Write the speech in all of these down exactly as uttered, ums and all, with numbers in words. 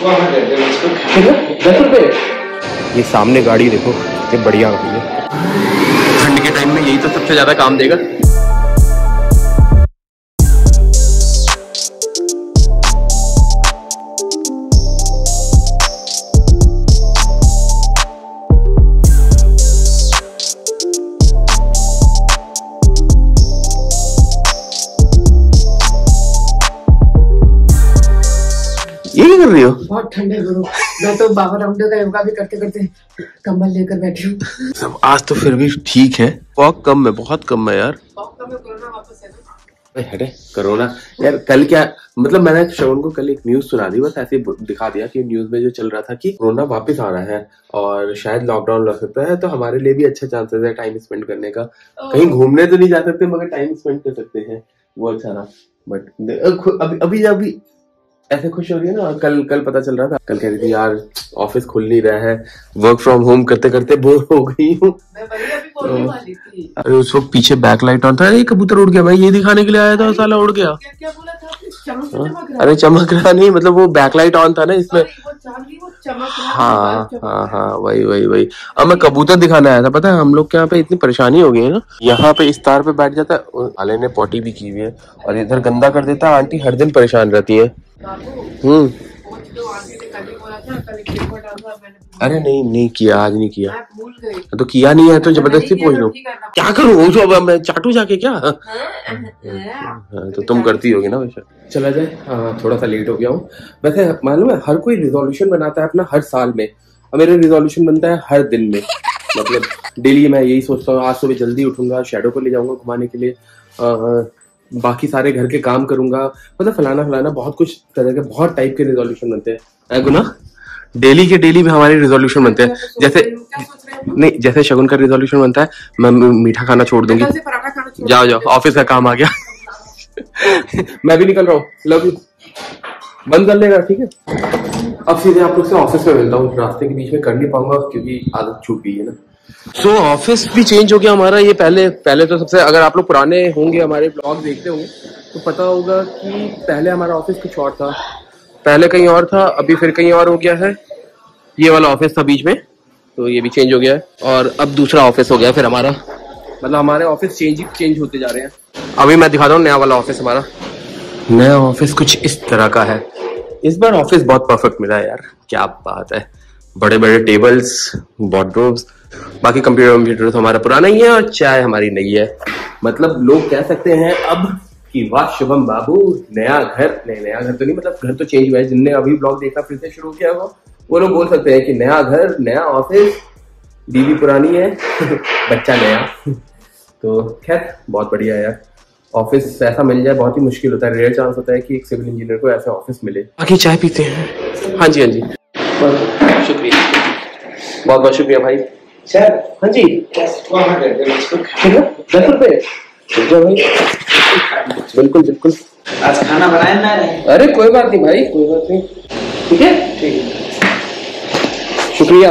दस रुपए। ये सामने गाड़ी देखो, ये बढ़िया गाड़ी है। ठंड के टाइम में यही तो सबसे ज्यादा काम देगा। ये क्या कर रही हो? बहुत ठंडे गुरु, मैं तो बाबा रामदेव का योगा भी करते करते कंबल लेकर बैठी हूँ। आज तो फिर भी ठीक है, बहुत कम है, बहुत कम है यार। बहुत कम है, कोरोना वापस है। हटे कोरोना यार। कल क्या मतलब मैंने श्रवण को कल एक न्यूज सुना दी, बस ऐसे दिखा दिया कि न्यूज में जो चल रहा था कि कोरोना वापस आ रहा है और शायद लॉकडाउन लग सकता है, तो हमारे लिए भी अच्छा चांसेस है टाइम स्पेंड करने का। कहीं घूमने तो नहीं जा सकते मगर टाइम स्पेंड कर सकते हैं, वो अच्छा ना। बट अभी अभी अभी ऐसे खुश हो रही है ना। कल कल पता चल रहा था, कल कह रही थी यार ऑफिस खुल नहीं रहा है, वर्क फ्रॉम होम करते करते बोर हो गई हूँ। अरे उस वक्त पीछे बैक लाइट ऑन था, अरे कबूतर उड़ गया, मैं ये दिखाने के लिए आया था, साला उड़ गया। क्या क्या बोला था? चमक रहा। अरे चमक रहा नहीं, मतलब वो बैक लाइट ऑन था ना इसमें। वो चमक रहा। हाँ हाँ हाँ वही वही वही। अब मैं कबूतर दिखाने आया था। पता है हम लोग के यहाँ पे इतनी परेशानी हो गई है ना, यहाँ पे इस तार पे बैठ जाता है, आले ने पोटी भी की हुई है और इधर गंदा कर देता है। आंटी हर दिन परेशान रहती है। हम्म अरे नहीं नहीं किया, आज नहीं किया। तो किया नहीं है तो जबरदस्ती पूछ लो, क्या करूँ? जो मैं चाटू जाके क्या? हाँ, तो तुम करती होगी ना वैसे। चला जाए। हाँ थोड़ा सा लेट हो गया हूँ। वैसे मालूम है हर कोई रिजोल्यूशन बनाता है अपना हर साल में, और मेरा रिजोल्यूशन बनता है हर दिन में। मतलब डेली मैं यही सोचता हूँ, आज सुबह जल्दी उठूंगा, शैडो को ले जाऊंगा घुमाने के लिए, आ, बाकी सारे घर के काम करूंगा, मतलब फलाना फलाना बहुत कुछ तरह के बहुत टाइप के रिजोल्यूशन बनते हैं। गुना डेली के डेली में हमारे रिजोल्यूशन बनते हैं। जैसे नहीं, जैसे शगुन का रिजोल्यूशन बनता है मैं मीठा खाना छोड़ दूंगी। जाओ जाओ, ऑफिस का काम आ गया। मैं भी निकल रहा हूँ, लव यू। बंद कर लेगा ठीक है। अब सीधे आप लोग से ऑफिस में मिलता हूँ, रास्ते के बीच में कर नहीं पाऊंगा क्योंकि आदत छूट गई है ना। सो so, ऑफिस भी चेंज हो गया हमारा। ये पहले पहले तो सबसे, अगर आप लोग पुराने होंगे हमारे ब्लॉग देखते होंगे तो पता होगा कि पहले हमारा ऑफिस कुछ और था, पहले कहीं और था, अभी फिर कहीं और हो गया है। ये वाला ऑफिस था बीच में, तो ये भी चेंज हो गया है और अब दूसरा ऑफिस हो गया फिर हमारा। मतलब हमारे ऑफिस चेंज ही चेंज होते जा रहे हैं। अभी मैं दिखाता हूँ नया वाला ऑफिस हमारा। नया ऑफिस कुछ इस तरह का है। इस बार ऑफिस बहुत परफेक्ट मिला है यार, क्या बात है। बड़े बड़े टेबल्स, वार्डरोब्स, बाकी कंप्यूटर कंप्यूटर तो हमारा पुराना ही है और चाय हमारी नई है। मतलब लोग कह सकते हैं अब कि वाह शुभम बाबू नया घर, नहीं नया घर तो नहीं, मतलब घर तो चेंज हुआ है। जिनने अभी ब्लॉग देखा फिर से शुरू किया हो वो लोग बोल सकते हैं कि नया घर, नया ऑफिस, बीवी पुरानी है बच्चा नया। तो खैर बहुत बढ़िया है यार। ऑफिस ऐसा मिल जाए बहुत ही मुश्किल होता है, रेयर चांस होता है कि एक सिविल इंजीनियर को ऐसा ऑफिस मिले। बाकी चाय पीते हैं। हाँ जी हाँ जी, शुक्रिया, बहुत बहुत शुक्रिया भाई। सर हाँ जी, दस रुपए भाई। बिल्कुल बिल्कुल। आज खाना बनाया ना? अरे कोई बात नहीं भाई, कोई बात नहीं, ठीक है ठीक है, शुक्रिया।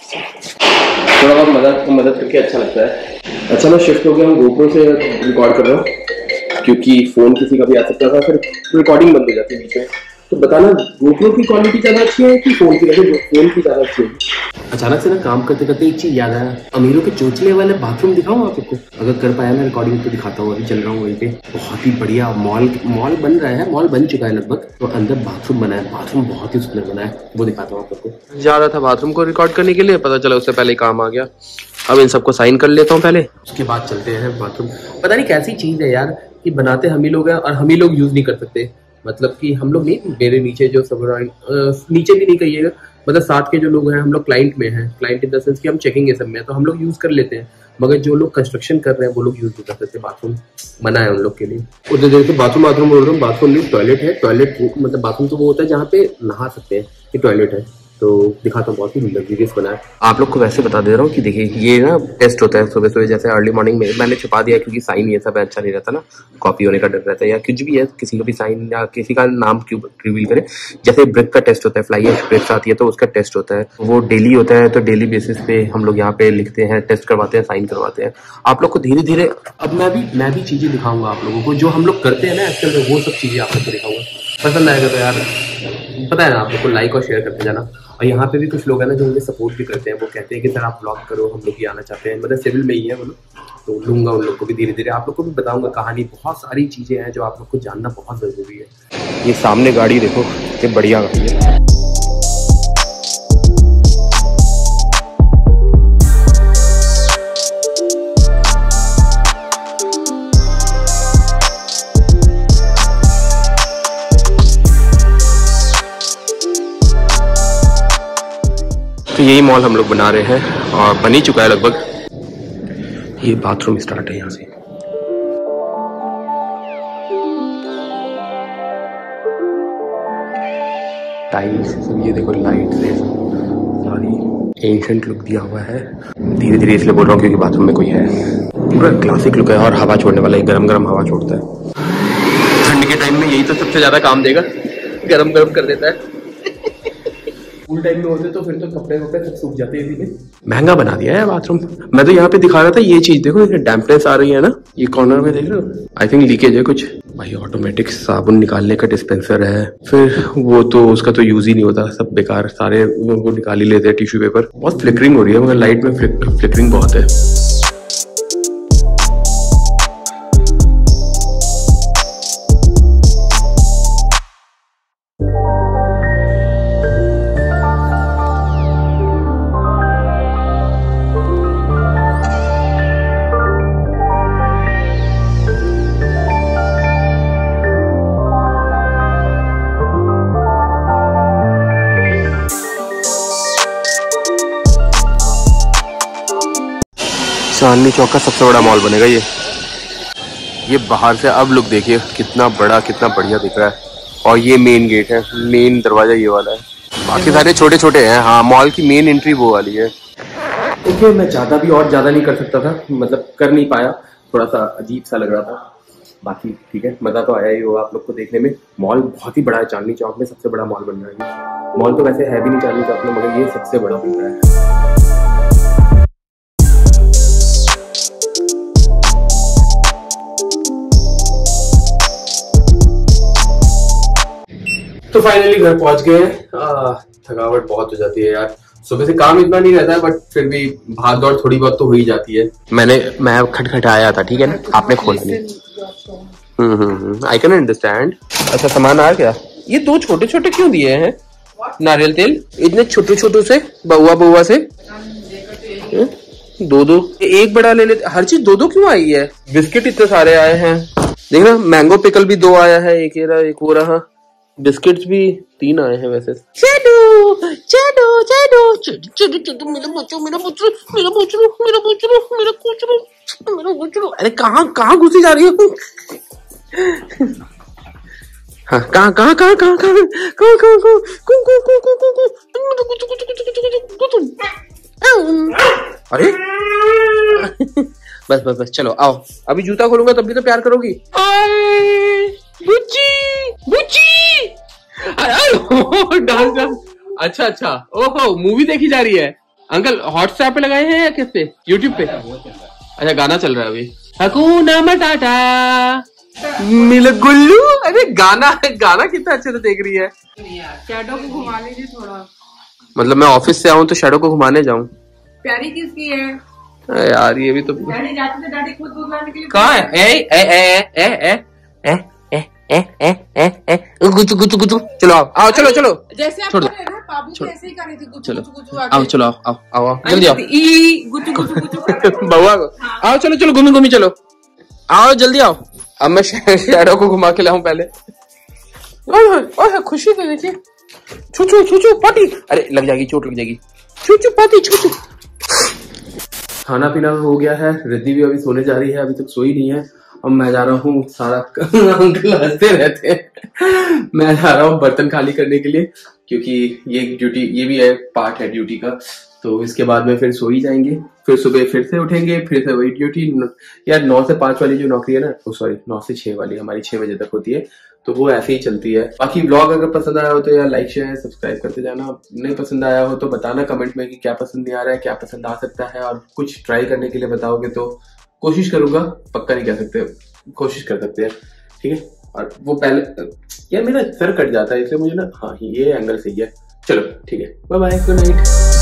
थोड़ा बहुत मदद मदद करके अच्छा लगता है। अच्छा मैं शिफ्ट हो गया हूँ, गोप्रो से रिकॉर्ड कर रहा हूँ क्योंकि फोन किसी का भी आ सकता था, फिर रिकॉर्डिंग बंद हो जाती है बीच में। तो बताना गोप्रो की क्वालिटी ज्यादा अच्छी है कि फोन की? वैसे फोन की ज्यादा अच्छी है। अचानक से ना काम करते करते एक चीज याद आया, अमीरों के चोचले वाले बाथरूम दिखाऊं आप सबको? अगर कर पाया मैं रिकॉर्डिंग तो दिखाता हूँ, अभी चल रहा हूँ वहीं पे। बहुत ही बढ़िया मॉल मॉल बन रहा है, मॉल बन चुका है लगभग, तो अंदर बाथरूम बना है, बाथरूम बहुत ही सुंदर बना है, वो दिखाता हूँ आप सबको। जा रहा था बाथरूम को रिकॉर्ड करने के लिए, पता चला उससे पहले काम आ गया। अब इन सबको साइन कर लेता हूँ पहले, उसके बाद चलते हैं बाथरूम। पता नहीं कैसी चीज है यार कि बनाते हम ही लोग हैं और हम ही लोग यूज नहीं कर सकते। मतलब कि हम लोग नहीं, मेरे नीचे जो सब नीचे भी नहीं कहिएगा, मतलब साथ के जो लोग हैं हम लोग क्लाइंट में हैं, क्लाइंट इन द सेंस कि हम चेकिंग ये सब में, तो हम लोग यूज कर लेते हैं, मगर जो लोग कंस्ट्रक्शन कर रहे हैं वो लोग यूज नहीं कर सकते। बाथरूम मना है उन लोग के लिए। उधर देखो बाथरूम बाथरूम बोल रहा हूँ, बाथरूम नहीं टॉयलेट है। टॉयलेट मतलब बाथरूम तो वो होता है जहाँ पे नहा सकते हैं, ये टॉयलेट है। तो दिखाता हूँ, बहुत ही लग्जरियस बना है। आप लोग को वैसे बता दे रहा हूँ कि देखिए ये ना टेस्ट होता है सुबह सुबह, जैसे अर्ली मॉर्निंग में मैंने छुपा दिया क्योंकि साइन ये सब अच्छा नहीं रहता ना, कॉपी होने का डर रहता है या कुछ भी है, किसी का भी साइन या किसी का नाम क्यों रिवील करे। जैसे ब्रिक का टेस्ट होता है, फ्लाई एश ब्रिक्स आती है तो उसका टेस्ट होता है, वो डेली होता है। तो डेली बेसिस पे हम लोग यहाँ पे लिखते हैं, टेस्ट करवाते हैं, साइन करवाते हैं। आप लोग को धीरे धीरे अब मैं भी मैं भी चीजें दिखाऊंगा आप लोगों को, जो हम लोग करते हैं ना आजकल, वो सब चीजें आप लोग को दिखाऊंगा। पसंद आएगा तो यार पता है ना आप लोग को लाइक और शेयर करते जाना। और यहाँ पे भी कुछ लोग हैं ना जो मुझे सपोर्ट भी करते हैं, वो कहते हैं कि सर आप ब्लॉग करो, हम लोग भी आना चाहते हैं, मतलब सिविल में ही है वो लोग, तो लूँगा उन लोग को भी धीरे धीरे, आप लोग को भी बताऊँगा कहानी, बहुत सारी चीज़ें हैं जो आप लोग को जानना बहुत ज़रूरी है। ये सामने गाड़ी देखो, ये बढ़िया गाड़ी है। तो यही मॉल हम लोग बना रहे हैं और बन ही चुका है लगभग। ये बाथरूम स्टार्ट है यहाँ से। टाइल्स सब, ये देखो लाइट से सारी एंशिएंट लुक दिया हुआ है। धीरे धीरे इसलिए बोल रहा हूँ क्योंकि बाथरूम में कोई है। पूरा क्लासिक लुक है और हवा छोड़ने वाला है, गरम गरम हवा छोड़ता है। ठंड के टाइम में यही तो सबसे ज्यादा काम देगा, गरम गरम कर देता है। फुल टाइम में होते तो फिर तो कपड़े वपड़े सब सूख जाते हैं इसी में। महंगा बना दिया है बाथरूम। मैं तो यहाँ पे दिखा रहा था ये चीज देखो, डैम्पनेस आ रही है ना, ये कॉर्नर में देख रहे हो, आई थिंक लीकेज है कुछ। भाई ऑटोमेटिक साबुन निकालने का डिस्पेंसर है, फिर वो तो उसका तो यूज ही नहीं होता, सब बेकार, सारे वो निकाल ही लेते हैं टिश्यू पेपर। बहुत फ्लिकरिंग हो रही है, मगर लाइट में फ्लिकरिंग बहुत है। चांदनी चौक का सबसे बड़ा मॉल बनेगा ये। ये बाहर से अब लुक देखिए कितना बड़ा, कितना बढ़िया दिख रहा है। और ये मेन गेट है, मेन दरवाजा ये वाला है, बाकी सारे छोटे छोटे हैं। हाँ, मॉल की मेन एंट्री वो वाली है। देखिए मैं ज्यादा भी और ज्यादा नहीं कर सकता था, मतलब कर नहीं पाया, थोड़ा सा अजीब सा लग रहा था। बाकी ठीक है, मजा तो आया ही होगा आप लोग को देखने में। मॉल बहुत ही बड़ा है, चांदनी चौक में सबसे बड़ा मॉल बन रहा है। मॉल तो वैसे है भी नहीं चांदनी चौक में, मगर ये सबसे बड़ा बन रहा है। तो फाइनली घर पहुंच गए हैं। थकावट बहुत हो जाती है यार, सुबह से काम इतना नहीं रहता है, बट फिर भी भाग दौड़ थोड़ी बहुत तो हो ही जाती है। मैंने मैं खटखटाया था, ठीक है ना, आपने खोला नहीं। Hmm hmm I can understand. अच्छा सामान आ गया। ये दो छोटे छोटे क्यों दिए हैं नारियल तेल, इतने छोटे छोटे से, बउआ बउआ से दो दो, एक बड़ा ले लेते। हर चीज दो दो क्यों आई है? बिस्किट इतने सारे आए हैं, देखना मैंगो पिकल भी दो आया है, एक ये रहा, एक वो रहा। बिस्किट्स भी तीन आए हैं वैसे। चलो चलो चलो चलो चलो, मेरा बच्चो मेरा बच्चो मेरा बच्चो मेरा बच्चो मेरा बच्चो मेरा बच्चो। अरे कहाँ कहाँ घुसी जा रही हो? हाँ कहाँ कहाँ कहाँ कहाँ कहाँ कहाँ कहाँ? अरे बस बस बस चलो आओ, अभी जूता खोलूंगा तब भी तो प्यार करोगी। बुच्ची बुच्ची, डांस डांस। अच्छा अच्छा, ओहो मूवी देखी जा रही है। अंकल हॉटस्टार पे लगाए हैं या किस पे? यूट्यूब पे? अच्छा गाना चल रहा है अभी, हकूना मटाटा मिल गुल्लू। अरे गाना गाना कितना अच्छे से देख रही है। शैडो को घुमा लीजिए थोड़ा। मतलब मैं ऑफिस से आऊँ तो शैडो को घुमाने जाऊँ? प्यारी किसकी है यार? ये भी तो डैडी जाते थे, डैडी खुद दूध लाने के लिए। कहाँ है? ए ए ए ए ए ए ए ए ए ए ए गुचु गुचु गुचु। चलो आओ आओ, चलो चलो, जैसे आप छोड़ दो, बाबू को ऐसे ही कर रही थी, गुचु चलो गुचु गुचु। आओ, चलो आओ आओ आओ आओ, जल्दी आओ। ई गुचु गुचु गुचु बउआ को आओ, चलो चलो घूमी घूमी चलो, आओ जल्दी आओ। अब मैं शैडो को घुमा के लाऊं पहले। ओए ओए खुशी को देखिए, छू छू छू छू पार्टी। अरे लग जाएगी, चोट लग जाएगी। छू छू पार्टी छू छू। खाना पीना हो गया है, रिद्धि भी अभी सोने जा रही है, अभी तक सोई नहीं है। अब मैं जा रहा हूँ, सारा अंकल हंसते रहते हैं। मैं जा रहा हूँ बर्तन खाली करने के लिए, क्योंकि ये ड्यूटी, ये भी है पार्ट है ड्यूटी का। तो इसके बाद में फिर सो ही जाएंगे, फिर सुबह फिर से उठेंगे, फिर से वही ड्यूटी। यार नौ से पांच वाली जो नौकरी है ना, वो सॉरी नौ से छह वाली हमारी छह बजे तक होती है, तो वो ऐसे ही चलती है। बाकी ब्लॉग अगर पसंद आया हो तो यार लाइक शेयर सब्सक्राइब करते जाना। नहीं पसंद आया हो तो बताना कमेंट में कि क्या पसंद नहीं आ रहा है, क्या पसंद आ सकता है, और कुछ ट्राई करने के लिए बताओगे तो कोशिश करूंगा, पक्का नहीं कह सकते, कोशिश कर सकते हैं। ठीक है, और वो पहले यार मेरा सर कट जाता है इसलिए मुझे ना, हाँ ये एंगल सही है। चलो ठीक है, बाय बाय, गुड नाइट।